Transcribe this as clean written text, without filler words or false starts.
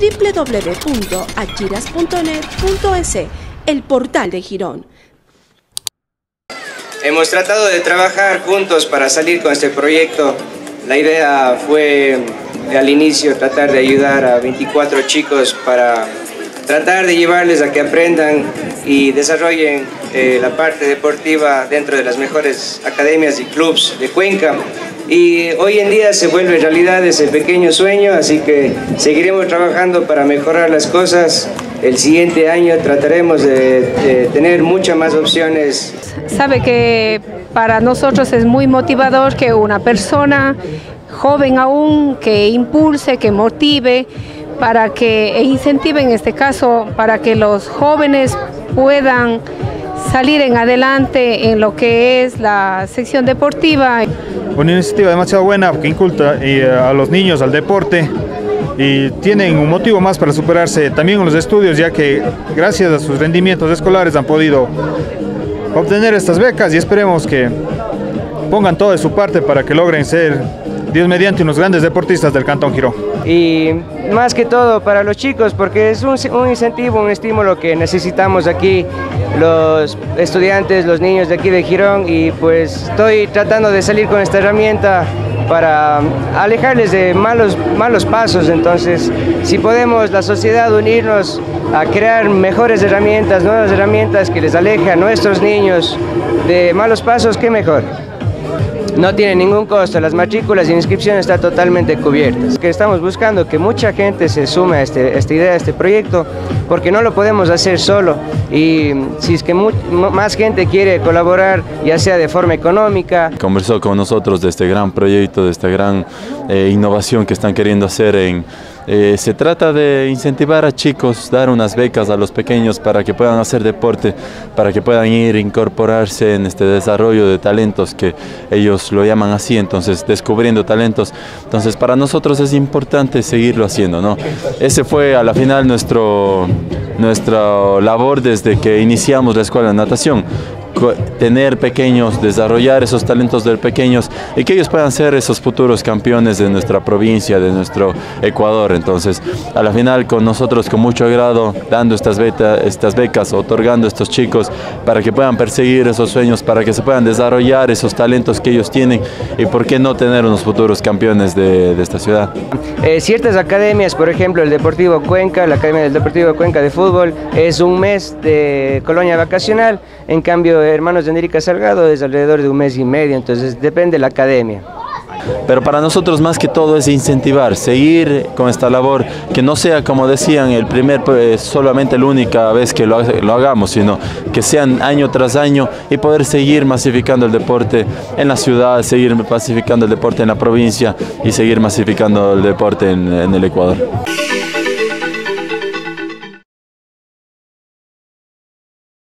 www.achiras.net.es, el portal de Girón. Hemos tratado de trabajar juntos para salir con este proyecto. La idea fue al inicio tratar de ayudar a 24 chicos para tratar de llevarles a que aprendan y desarrollen la parte deportiva dentro de las mejores academias y clubes de Cuenca. Y hoy en día se vuelve realidad ese pequeño sueño, así que seguiremos trabajando para mejorar las cosas. El siguiente año trataremos de tener muchas más opciones. Sabe que para nosotros es muy motivador que una persona joven aún, que impulse, que motive, e incentive en este caso, para que los jóvenes puedan salir en adelante en lo que es la sección deportiva. Una iniciativa demasiado buena que inculta a los niños al deporte y tienen un motivo más para superarse también en los estudios, ya que gracias a sus rendimientos escolares han podido obtener estas becas y esperemos que pongan todo de su parte para que logren ser, Dios mediante, unos grandes deportistas del Cantón Girón. Y más que todo para los chicos, porque es un incentivo, un estímulo que necesitamos aquí los estudiantes, los niños de aquí de Girón, y pues estoy tratando de salir con esta herramienta para alejarles de malos pasos. Entonces, si podemos la sociedad unirnos a crear mejores herramientas, nuevas herramientas que les alejen a nuestros niños de malos pasos, qué mejor. No tiene ningún costo, las matrículas y inscripciones están totalmente cubiertas. Que estamos buscando que mucha gente se sume a esta idea, a este proyecto, porque no lo podemos hacer solo. Y si es que más gente quiere colaborar, ya sea de forma económica. Conversó con nosotros de este gran proyecto, de esta gran innovación que están queriendo hacer se trata de incentivar a chicos, dar unas becas a los pequeños para que puedan hacer deporte, para que puedan incorporarse en este desarrollo de talentos que ellos lo llaman así, entonces descubriendo talentos. Entonces para nosotros es importante seguirlo haciendo, ¿no? Ese fue a la final nuestra labor desde que iniciamos la escuela de natación. Tener pequeños, desarrollar esos talentos de pequeños y que ellos puedan ser esos futuros campeones de nuestra provincia, de nuestro Ecuador. Entonces, a la final con nosotros con mucho agrado, dando estas becas, otorgando a estos chicos para que puedan perseguir esos sueños, para que se puedan desarrollar esos talentos que ellos tienen y por qué no tener unos futuros campeones de esta ciudad. Ciertas academias, por ejemplo el Deportivo Cuenca, la Academia del Deportivo Cuenca de Fútbol, es un mes de colonia vacacional, en cambio Hermanos de Andérica Salgado es alrededor de un mes y medio, entonces depende de la academia. Pero para nosotros más que todo es incentivar, seguir con esta labor, que no sea como decían solamente la única vez que lo hagamos, sino que sean año tras año y poder seguir masificando el deporte en la ciudad, seguir masificando el deporte en la provincia y seguir masificando el deporte en el Ecuador.